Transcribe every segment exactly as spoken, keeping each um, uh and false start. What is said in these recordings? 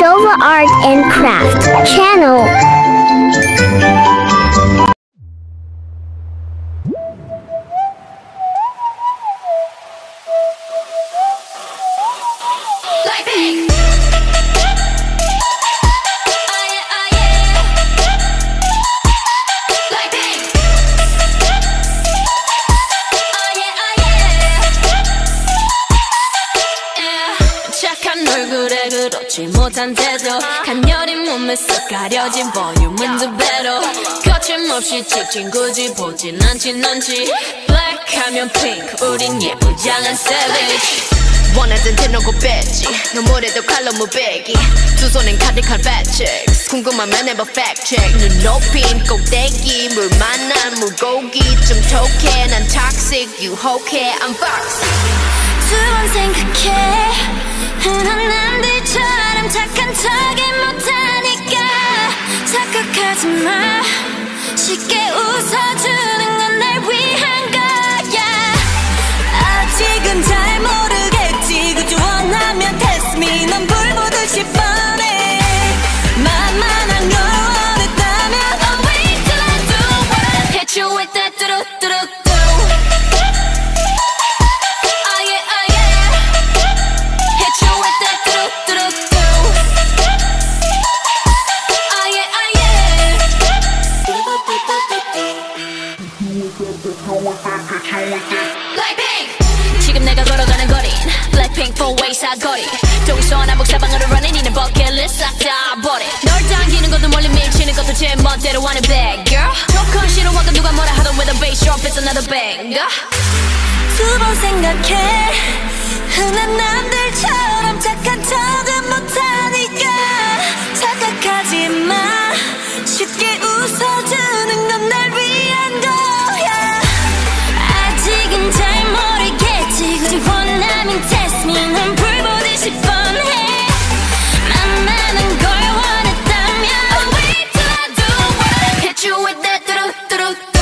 Shova Art and Craft channel. 얼굴에 그렇지 못한 태도 간녀린 몸에 쏙 가려진 볼륨은 두 배로 거침없이 찍힌 굳이 보진 않진 않지 블랙하면 핑크 우린 예쁘장한 savage 원하던 대놓고 뺐지 눈물에도 칼로 무배기 두 손엔 가득한 fat chicks 궁금하면 해봐 fact check 눈 높인 꼭대기 물 만난 물고기 좀 톡해 난 toxic 유혹해 I'm fox 두 번 생각해 흔한 남들처럼 착한 척이 못하니까 착각하지 마 쉽게 웃어주는 건 날 위한 거야 아직은 잘 모르겠지 그저 원하면 test me 넌 불 보듯이 뻔해 만만한 걸 원했다면 I'll wait till I do it hit you with that 뚜루뚜루 지금 내가 걸어가는 거린 Blackpink four-way 사거리 동서남북 사방으로 running 이는 버킷리스트 싹 다 버려 널 당기는 것도 멀리 밀치는 것도 제 멋대로 하는 bad girl 조금 싫어하고 누가 뭐라 하던 with a bass drop it's another banger 두 번 생각해 흔한 남들처럼 착한 척은 못하니까 착각하지 마 쉽게 웃어주는 건 날 위한 거야 아직은 잘 모르겠지 굳이 원하면 test me 난 불 보듯이 뻔해 만나는 걸 원했다면 I'll wait till I do it hit you with that 뚜루뚜루뚜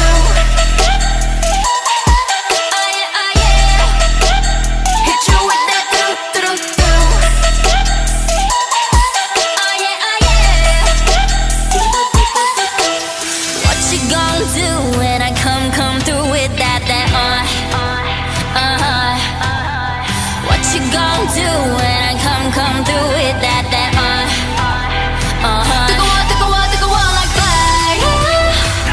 Oh yeah, oh yeah hit you with that 뚜루뚜루뚜 Oh yeah, oh yeah What you gonna do when I come, come through with that, that uh Uh-huh. What you gon' do when I come, come through with that, that uh Uh-huh. 뜨거워, 뜨거워, 뜨거워 like fire.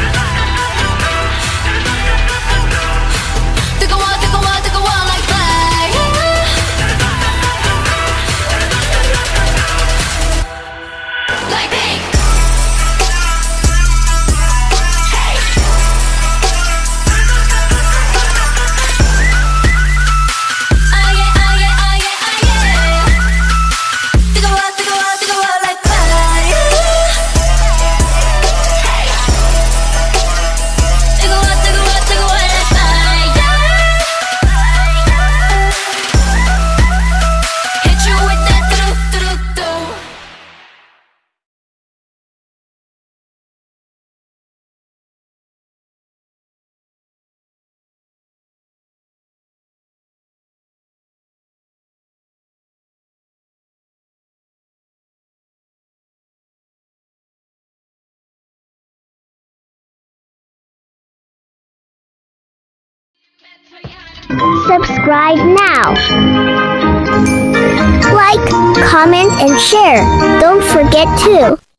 뜨거워, 뜨거워, 뜨거워 like fire. Like pink. Subscribe now. Like, comment, and share. Don't forget to